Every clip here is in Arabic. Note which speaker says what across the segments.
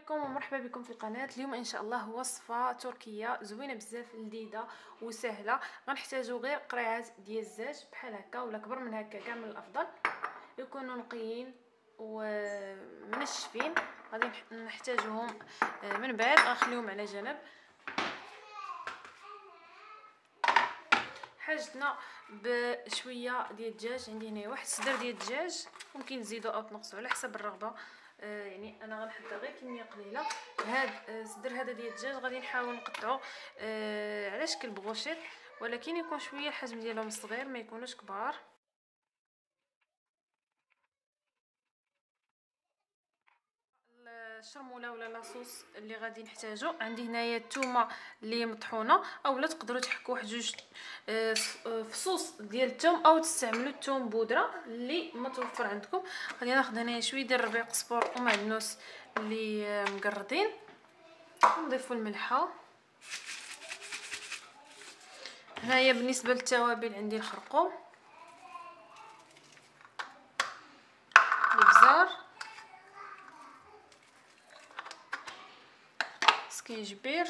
Speaker 1: عليكم ومرحبا بكم في القناه. اليوم ان شاء الله وصفه تركيه زوينه بزاف، لذيذه وسهله. غنحتاجو غير قريعات ديال الزاج بحال هكا ولا كبر من هكا كاع من الافضل، يكونوا نقيين ومنشفين. غادي نحتاجوهم من بعد غنخليهم على جنب. حاجتنا بشويه ديال الدجاج، عندي هنا واحد الصدر ديال الدجاج، ممكن تزيدوا او تنقصوا على حسب الرغبه. يعني انا غنحط غير كميه قليله. هاد الصدر هذا ديال الدجاج غادي نحاول نقطعو على شكل بغوشيط، ولكن يكون شويه الحجم ديالهم صغير، ما يكونوش كبار. الشرموله ولا لاصوص اللي غادي نحتاجو، عندي هنايا الثومه اللي مطحونه، اولا تقدروا تحكوا واحد جوج فصوص ديال الثوم او تستعملوا الثوم بودره اللي متوفر عندكم. غادي ناخذ هنايا شويه ديال الربيع قزبر ومعدنوس اللي مقردين، ونضيفوا الملحه. هنايا بالنسبه للتوابل عندي الخرقوم، الابزار، سكينجبير،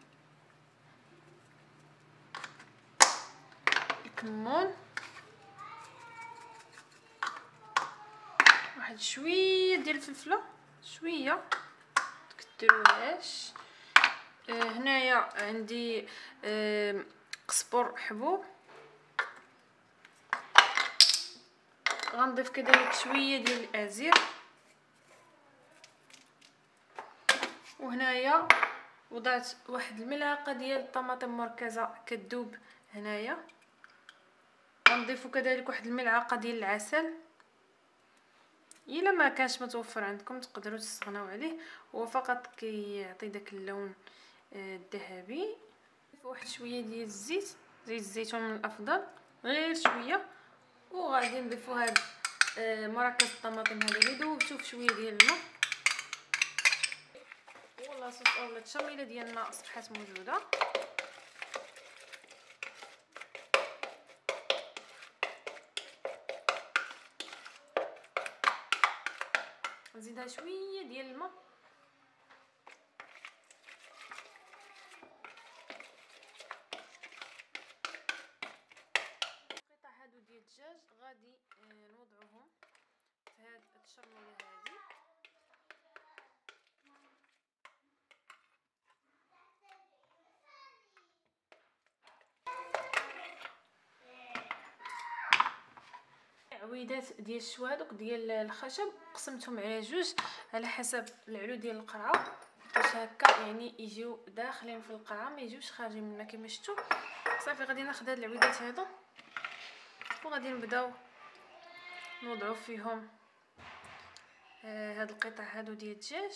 Speaker 1: الكمون، واحد شويه ديال الفلفله، شويه متكتروهاش. هنايا عندي قزبر حبوب، غنضيف كذلك شويه ديال الازير، وهنايا وضعت واحد الملعقه ديال الطماطم مركزه كتذوب. هنايا غنضيفوا كذلك واحد الملعقه ديال العسل، الا ما كانش متوفر عندكم تقدروا تستغناو عليه، هو فقط كيعطي داك اللون الذهبي. واحد شويه ديال الزيت، زيت الزيتون من الافضل، غير شويه. وغادي نضيفوا هاد مركز الطماطم هذا اللي ذوبته في شويه ديال الماء، ولاصوص اولا التشميله ديالنا اصبحت موجوده. نزيدها شويه ديال الماء، قطع هادو ديال الدجاج غادي نوضعوهم في هاد الشرموله هذه. عويدات ديال الشوادق ديال الخشب قسمتهم على جوج على حسب العلو ديال القرعه، باش هكا يعني يجيو داخلين في القرعه، ما يجيوش خارجين منها كما شفتوا. صافي غادي ناخذ هاد العويدات هادو وغادي نبداو نوضعوا فيهم هاد القطع هادو ديال الدجاج.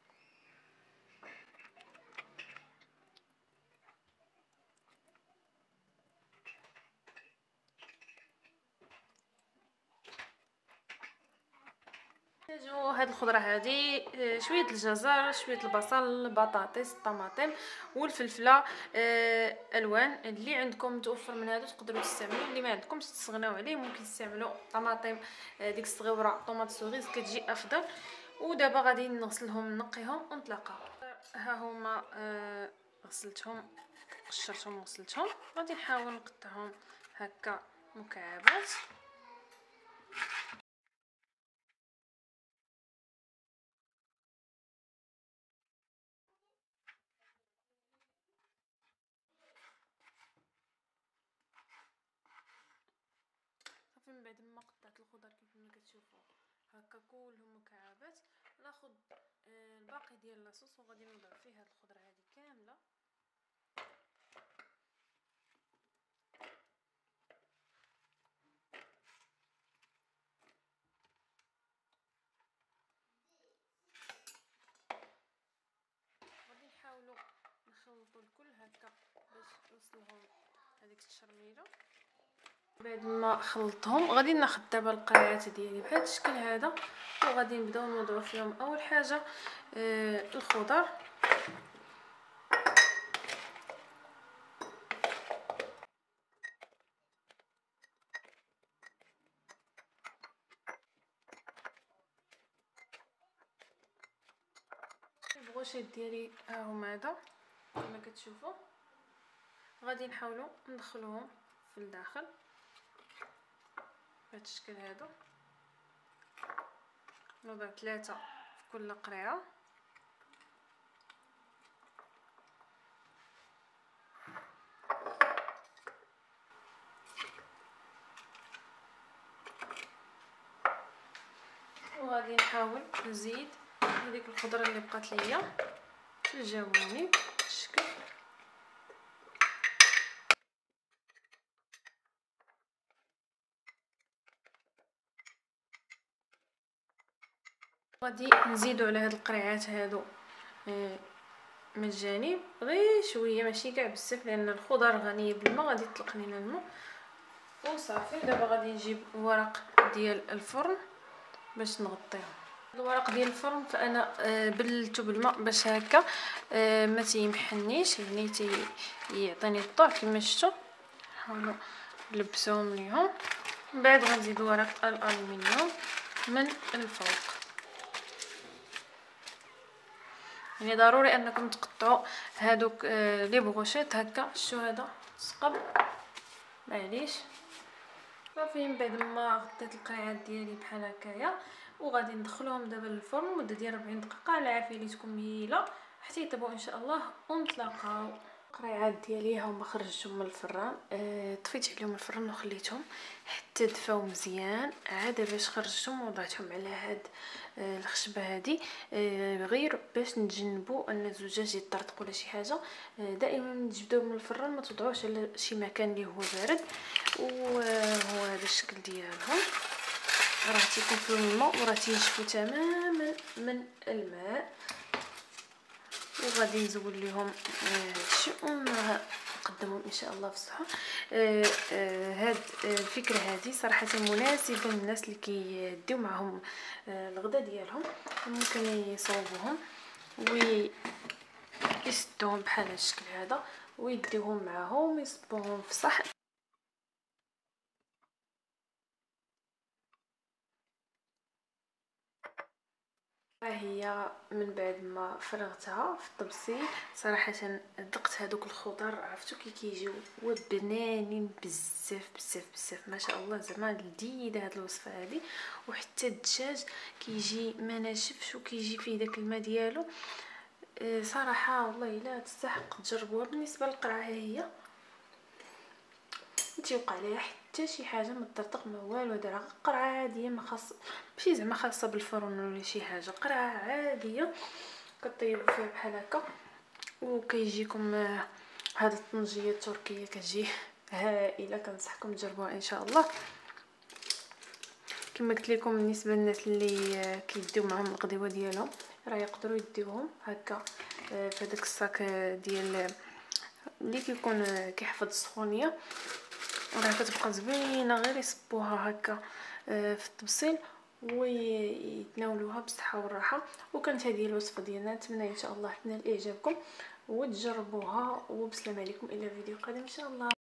Speaker 1: نحتاجو هاد الخضره هادي، شويه الجزر، شويه البصل، البطاطس، الطماطم والفلفله الوان. اللي عندكم متوفر من هادو تقدروا تستعملوا، اللي ما عندكمش تستغناو عليه. ممكن تستعملوا طماطم ديك الصغيره، طوماط سوريز كتجي افضل. ودابا غادي نغسلهم نقيهم ونطلقوا. ها هما غسلتهم، قشرتهم وغسلتهم. غادي نحاول نقطعهم هكا مكعبات. صافي من بعد ما قطعت الخضر كيف ما كتشوفوا هكا كلهم مكعبات، ناخذ الباقي ديال لاصوص وغادي نوضع فيه هاد الخضره هذه كامله. غادي نحاولوا نخلطوا الكل هكا باش نوصلهم هذيك التشرميله. بعد ما خلطتهم غادي ناخذ دابا القرعات ديالي بهذا الشكل هذا، وغادي نبداو نوضعوا فيهم اول حاجه الخضر. البغوشيط ديالي ها هما هذا كما كتشوفوا. غادي نحاولوا ندخلوهم في الداخل بهذا الشكل هذا، نوضع 3 في كل قريعه. وغادي نحاول نزيد هذيك الخضره اللي بقات ليا تجاوبوني بهذا الشكل. غادي نزيدو على هاد القريعات هادو من الجانب غير شويه، ماشي كاع بزاف لان الخضر غنيه بالماء، غادي يطلق لينا الماء وصافي. دابا غادي نجيب الورق ديال الفرن باش نغطيهم. الورق ديال الفرن فانا بللته بالماء باش هكا ما تيمحنيش، يعني يعطيني الطعم كما شفتوا. نحاولوا نلبسوهم ليهم. من بعد غنزيد ورق الالومنيوم من الفوق. يعني ضروري انكم تقطعوا هادوك لي بغوشيط هكا. شتو هذا ثقب معليش صافي. من بعد ما غطيت القريعات ديالي بحال هكايا وغادي ندخلوهم دابا للفرن مده ديال 40 دقيقه على عافيه ليتكم مهيله حتى يطيبوا ان شاء الله ونتلاقاو. القريعات ديالي هما خرجتهم من الفران، طفيت عليهم الفران وخليتهم حتى دفاو مزيان، عاد باش خرجتهم ووضعتهم على هاد الخشبه هادي غير باش نتجنبوا ان الزجاج يطرطق ولا شي حاجه. دائما تجبدوه من الفران، ما توضعوش على شي مكان اللي هو بارد. وهو هذا الشكل ديالهم، راه تيكون الماء وراه تينشفوا تماما من الماء. وغادي نزول لهم هادشي ونقدمهم ان شاء الله في الصحه. هاد الفكره هذه صراحه مناسبه للناس اللي كيديو معهم الغدا ديالهم، ممكن يصوبوهم ويسدوهم بحال هذا الشكل هذا ويديوهم معاهم ويصبوهم في صحن. هي من بعد ما فرغتها في الطبسيل صراحه ذقت هذوك الخضر، عرفتوا كي كيجيو بنانين بزاف بزاف بزاف ما شاء الله. زعما لذيذه هذه الوصفه هذه. وحتى الدجاج كيجي ما ناشفش وكيجي فيه داك الماء ديالو. صراحه والله الا تستحق تجربوها. بالنسبه للقرعه هي تيوقع عليها حتى شي حاجه، ما تطرطق ما والو، دابا قرعه عاديه ما خاص ماشي زعما خاصه بالفرن ولا شي حاجه، قرعه عاديه كطيبوا فيها بحال هكا. وكيجيكم هذه الطنجيه التركيه كتجي هائله، كنصحكم تجربوها ان شاء الله. كما قلت لكم بالنسبه للناس اللي كيديو معهم القضيوه ديالهم راه يقدروا يديوهم هكا في هذاك الصاك ديال اللي كيكون كيحفظ السخونيه، راه كتبقى زوينه. غير يصبوها هكا في الطبسيل ويتناولوها بالصحه والراحه. وكانت هذه الوصفه ديالنا، نتمنى ان شاء الله تنال اعجابكم وتجربوها. وبسلام عليكم الى فيديو قادم ان شاء الله.